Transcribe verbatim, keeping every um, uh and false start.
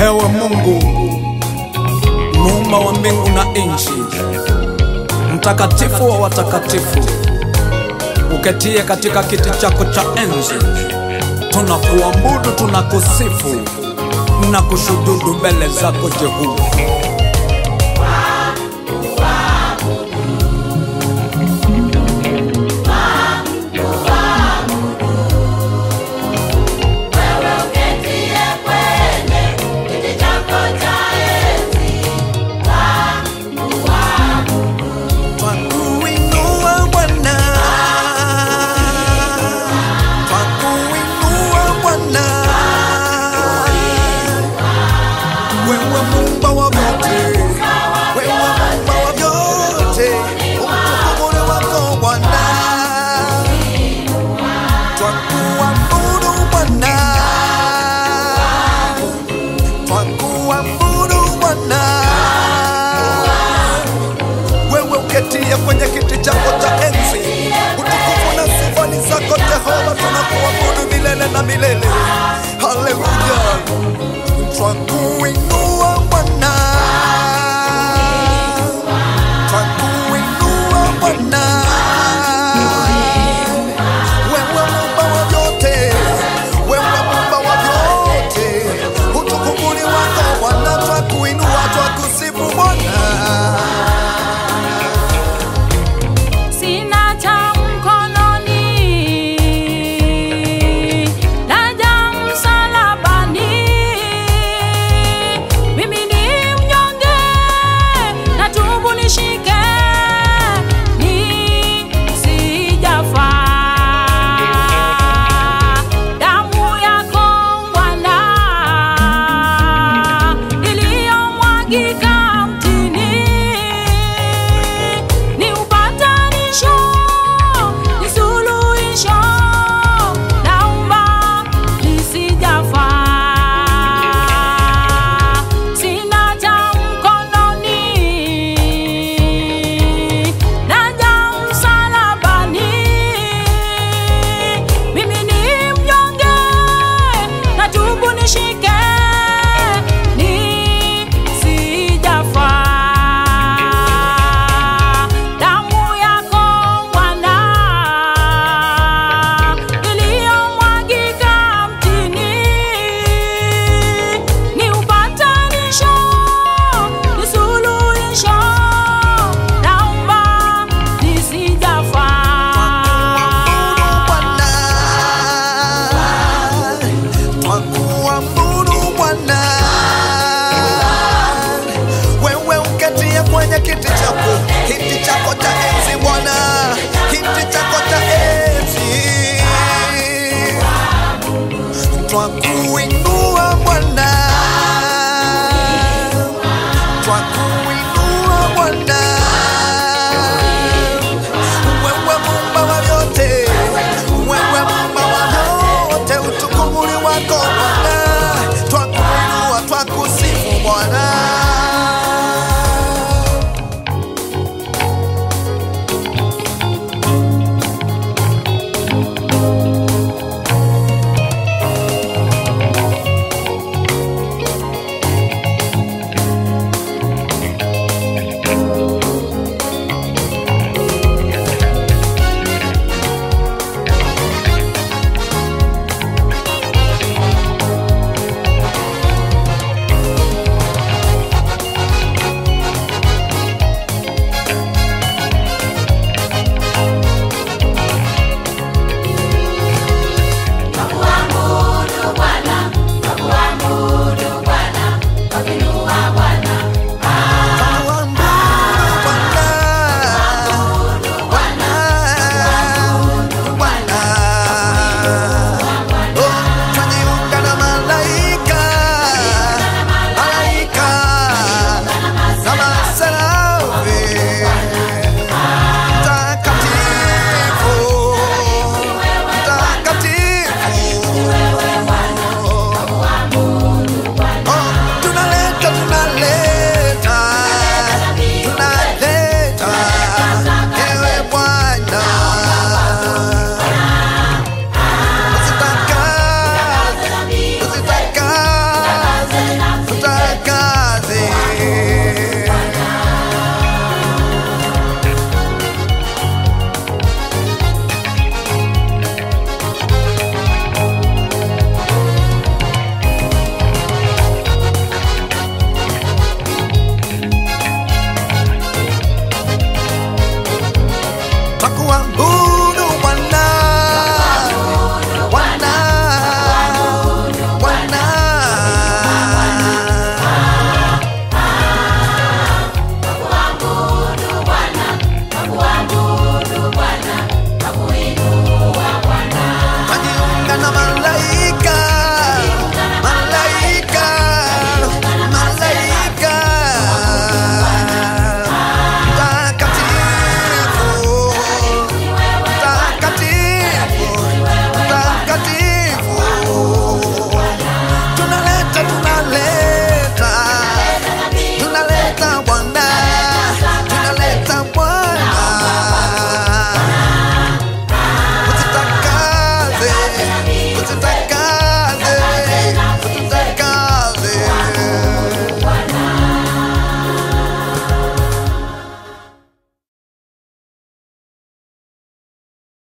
Ewe Mungu, muumba wa mbingu na nchi, mtakatifu wa watakatifu, uketie katika kiti chako cha enzi, tunakuabudu, tunakusifu na kushujudu mbele zako Jehova. Kwenye kiti chako cha enzi, utukufu na sifa ni zako Jehova, tunakuabudu milele na milele. Haleluya, twakuinua Bwana, twakuinua Bwana, wewe Muumba wa vyote, wewe Muumba wa vyote, utukufu ni wako Bwana, twakuinua, twakusifu Bwana. Kwenye kiti chako, kiti chako cha enzi Bwana, kiti chako cha enzi, twaku